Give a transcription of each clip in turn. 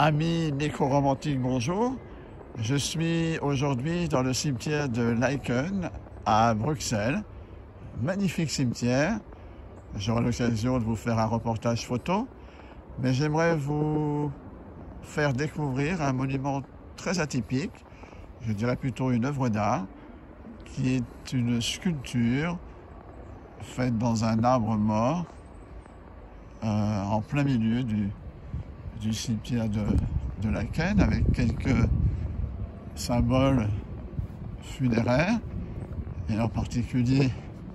Amis nécro-romantiques, bonjour. Je suis aujourd'hui dans le cimetière de Lijken à Bruxelles. Magnifique cimetière. J'aurai l'occasion de vous faire un reportage photo, mais j'aimerais vous faire découvrir un monument très atypique, je dirais plutôt une œuvre d'art, qui est une sculpture faite dans un arbre mort en plein milieu du cimetière de Lijken, avec quelques symboles funéraires, et en particulier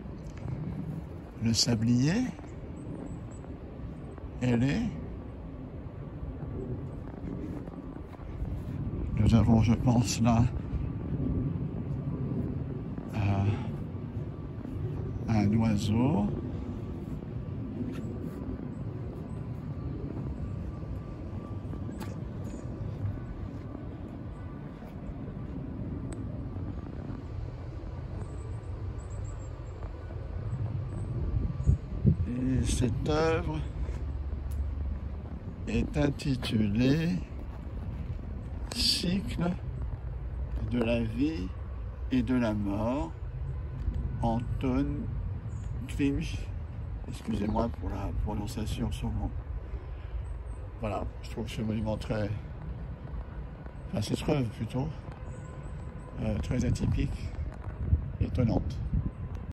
le sablier ailé. Nous avons, je pense, là un oiseau. Et cette œuvre est intitulée Cycle de la vie et de la mort, Anton Klimsch. Excusez-moi pour la prononciation sur mon... Voilà, je trouve ce monument très... Enfin, cette œuvre plutôt, très atypique, étonnante.